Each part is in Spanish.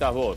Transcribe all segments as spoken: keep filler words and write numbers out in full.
estás vos.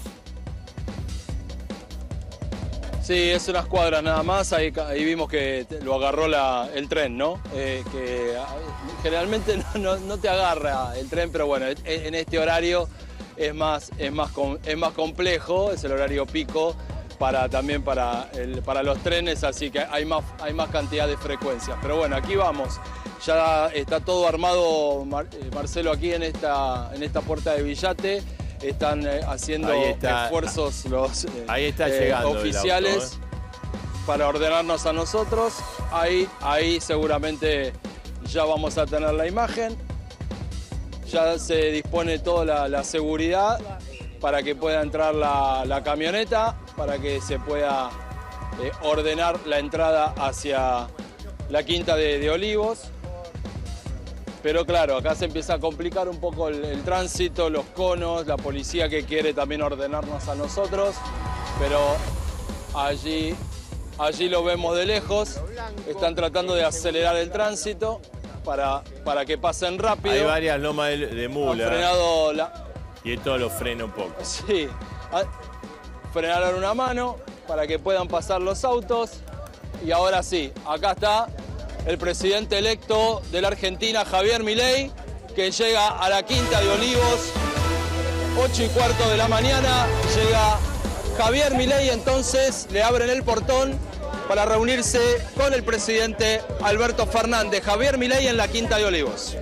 Sí, es unas cuadras nada más, ahí, ahí vimos que lo agarró la, el tren, ¿no? Eh, que generalmente no, no, no te agarra el tren, pero bueno, en este horario es más, es más, es más complejo, es el horario pico para, también para, el, para los trenes, así que hay más, hay más cantidad de frecuencias. Pero bueno, aquí vamos, ya está todo armado, Mar, Marcelo, aquí en esta, en esta puerta de Villate. Están eh, haciendo está, esfuerzos los eh, ahí está llegando oficiales auto, ¿eh? para ordenarnos a nosotros. Ahí, ahí seguramente ya vamos a tener la imagen. Ya se dispone toda la, la seguridad para que pueda entrar la, la camioneta, para que se pueda eh, ordenar la entrada hacia la Quinta de, de Olivos. Pero claro, acá se empieza a complicar un poco el, el tránsito, los conos, la policía que quiere también ordenarnos a nosotros, pero allí, allí lo vemos de lejos, están tratando de acelerar el tránsito para, para que pasen rápido. Hay varias lomas de, de mula. Han frenado la... Y esto lo frena un poco. Sí, frenaron una mano para que puedan pasar los autos y ahora sí, acá está el presidente electo de la Argentina, Javier Milei, que llega a la Quinta de Olivos, ocho y cuarto de la mañana, llega Javier Milei, entonces le abren el portón para reunirse con el presidente Alberto Fernández. Javier Milei en la Quinta de Olivos.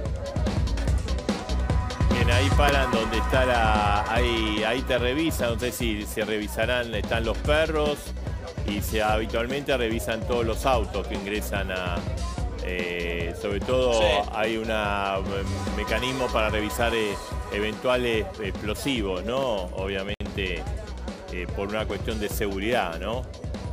Bien, ahí paran donde está la... Ahí, ahí te revisan, no sé si se revisarán, están los perros y se habitualmente revisan todos los autos que ingresan a... Eh, sobre todo sí. Hay un mecanismo para revisar eh, eventuales explosivos, ¿no? Obviamente eh, por una cuestión de seguridad, ¿no?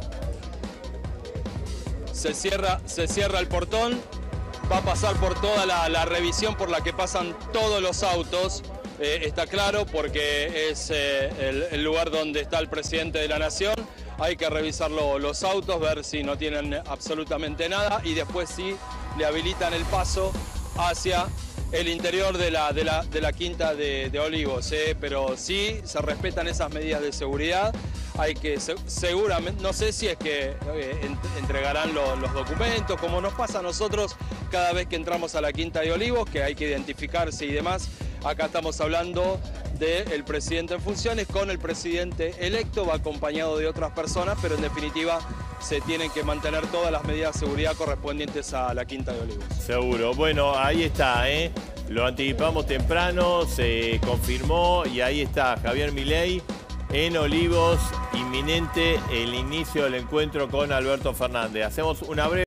Se cierra, se cierra el portón, va a pasar por toda la, la revisión por la que pasan todos los autos, eh, está claro, porque es eh, el, el lugar donde está el presidente de la Nación. Hay que revisar lo, los autos, ver si no tienen absolutamente nada y después sí le habilitan el paso hacia el interior de la, de la, de la Quinta de, de Olivos. ¿eh? Pero sí se respetan esas medidas de seguridad. Hay que, seguramente, no sé si es que eh, entregarán lo, los documentos, como nos pasa a nosotros cada vez que entramos a la Quinta de Olivos, que hay que identificarse y demás. Acá estamos hablando del presidente en funciones con el presidente electo, va acompañado de otras personas, pero en definitiva se tienen que mantener todas las medidas de seguridad correspondientes a la Quinta de Olivos. Seguro. Bueno, ahí está, ¿eh? Lo anticipamos temprano, se confirmó y ahí está Javier Milei en Olivos, inminente el inicio del encuentro con Alberto Fernández. Hacemos una breve...